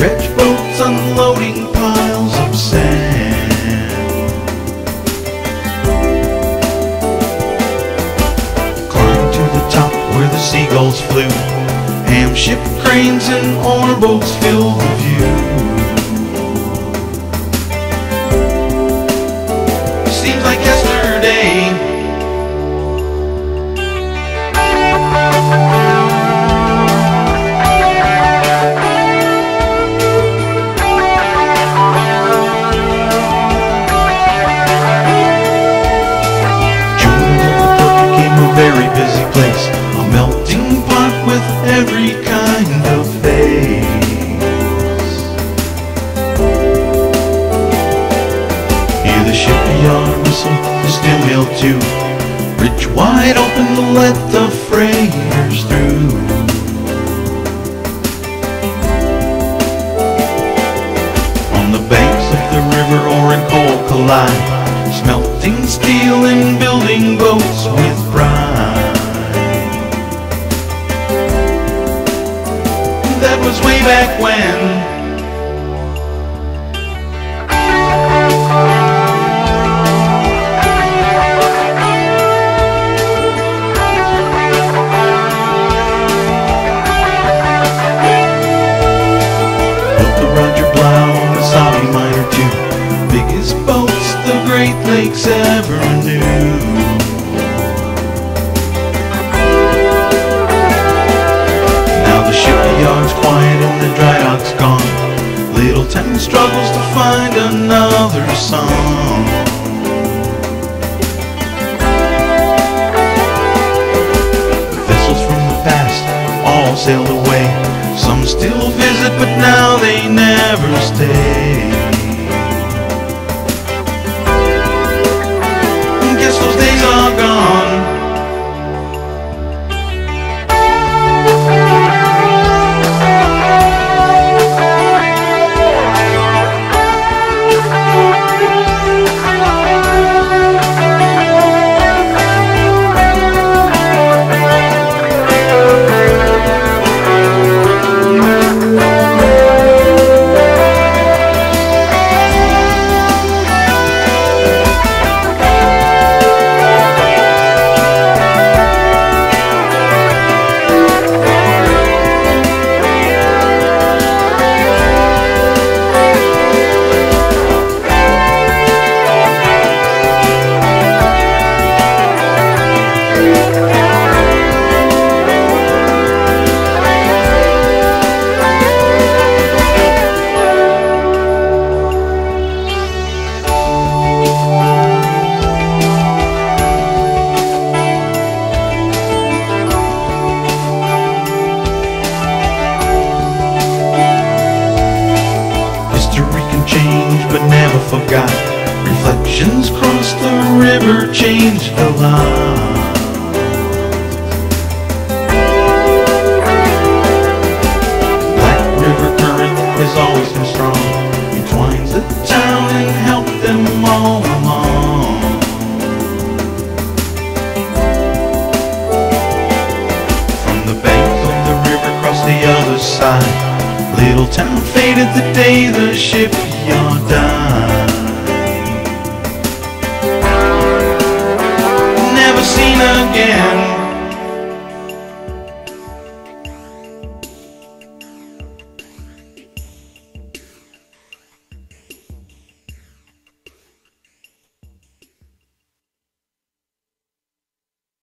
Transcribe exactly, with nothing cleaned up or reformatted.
dredge boats unloading piles of sand. Climbed to the top where the seagulls flew. Ham ship cranes and owner boats filled the view. Seems like yesterday. Very busy place, a melting pot with every kind of face. Hear the shipyard whistle, the steel mill too, bridge wide open to let the freighters through. On the banks of the river ore and coal collide, smelting steel and building boats with pride. That was way back when. Built the Roger Blau and the Saudi Miner too, biggest boats the Great Lakes ever knew. Shipyard's quiet and the dry dock's gone. Little town struggles to find another song. Vessels from the past all sailed away. Some still visit, but now they never stay. Guess those days are gone. But never forgot. Reflections cross the river, changed a lot. Black River current has always been strong. It twines the town and helped them all along. From the banks of the river across the other side, little town faded the day the shipyard died. Never seen again.